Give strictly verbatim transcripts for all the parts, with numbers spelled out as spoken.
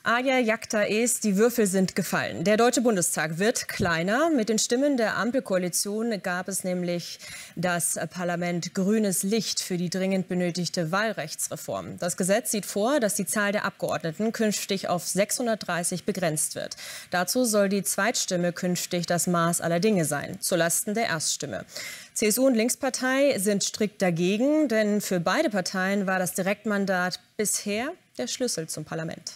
Aja Jagta es, die Würfel sind gefallen. Der Deutsche Bundestag wird kleiner. Mit den Stimmen der Ampelkoalition gab es nämlich das Parlament grünes Licht für die dringend benötigte Wahlrechtsreform. Das Gesetz sieht vor, dass die Zahl der Abgeordneten künftig auf sechshundertdreißig begrenzt wird. Dazu soll die Zweitstimme künftig das Maß aller Dinge sein, zulasten der Erststimme. C S U und Linkspartei sind strikt dagegen, denn für beide Parteien war das Direktmandat bisher der Schlüssel zum Parlament.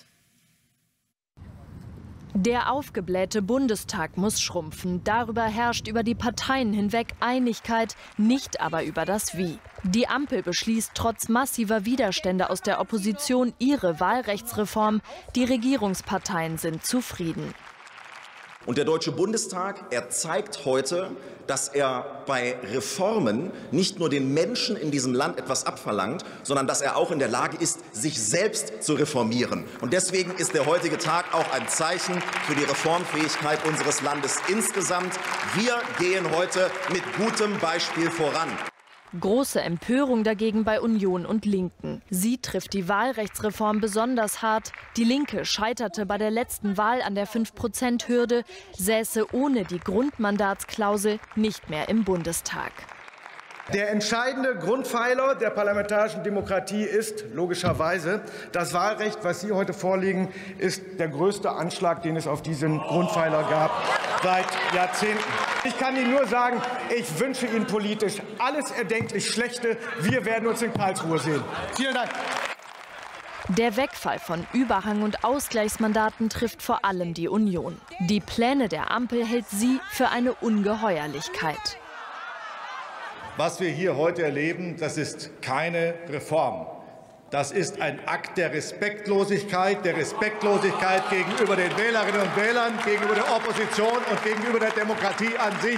Der aufgeblähte Bundestag muss schrumpfen. Darüber herrscht über die Parteien hinweg Einigkeit, nicht aber über das Wie. Die Ampel beschließt trotz massiver Widerstände aus der Opposition ihre Wahlrechtsreform. Die Regierungsparteien sind zufrieden. Und der Deutsche Bundestag, er zeigt heute, dass er bei Reformen nicht nur den Menschen in diesem Land etwas abverlangt, sondern dass er auch in der Lage ist, sich selbst zu reformieren. Und deswegen ist der heutige Tag auch ein Zeichen für die Reformfähigkeit unseres Landes insgesamt. Wir gehen heute mit gutem Beispiel voran. Große Empörung dagegen bei Union und Linken. Sie trifft die Wahlrechtsreform besonders hart. Die Linke scheiterte bei der letzten Wahl an der fünf Prozent Hürde, säße ohne die Grundmandatsklausel nicht mehr im Bundestag. Der entscheidende Grundpfeiler der parlamentarischen Demokratie ist logischerweise das Wahlrecht. Was Sie heute vorlegen, ist der größte Anschlag, den es auf diesen Grundpfeiler gab seit Jahrzehnten. Ich kann Ihnen nur sagen, ich wünsche Ihnen politisch alles erdenklich Schlechte. Wir werden uns in Karlsruhe sehen. Vielen Dank. Der Wegfall von Überhang- und Ausgleichsmandaten trifft vor allem die Union. Die Pläne der Ampel hält sie für eine Ungeheuerlichkeit. Was wir hier heute erleben, das ist keine Reform. Das ist ein Akt der Respektlosigkeit, der Respektlosigkeit gegenüber den Wählerinnen und Wählern, gegenüber der Opposition und gegenüber der Demokratie an sich.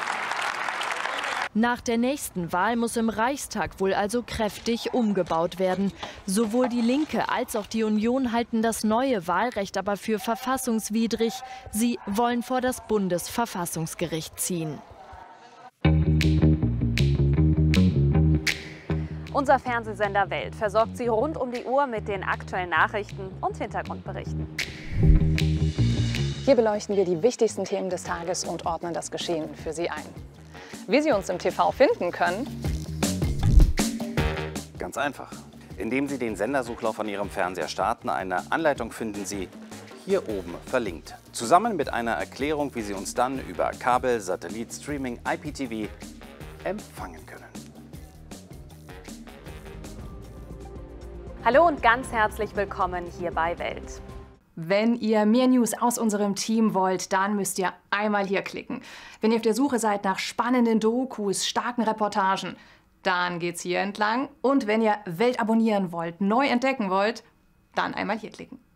Nach der nächsten Wahl muss im Reichstag wohl also kräftig umgebaut werden. Sowohl die Linke als auch die Union halten das neue Wahlrecht aber für verfassungswidrig. Sie wollen vor das Bundesverfassungsgericht ziehen. Unser Fernsehsender Welt versorgt Sie rund um die Uhr mit den aktuellen Nachrichten und Hintergrundberichten. Hier beleuchten wir die wichtigsten Themen des Tages und ordnen das Geschehen für Sie ein. Wie Sie uns im T V finden können? Ganz einfach. Indem Sie den Sendersuchlauf an Ihrem Fernseher starten, eine Anleitung finden Sie hier oben verlinkt. Zusammen mit einer Erklärung, wie Sie uns dann über Kabel, Satellit, Streaming, I P T V empfangen können. Hallo und ganz herzlich willkommen hier bei Welt. Wenn ihr mehr News aus unserem Team wollt, dann müsst ihr einmal hier klicken. Wenn ihr auf der Suche seid nach spannenden Dokus, starken Reportagen, dann geht's hier entlang. Und wenn ihr Welt abonnieren wollt, neu entdecken wollt, dann einmal hier klicken.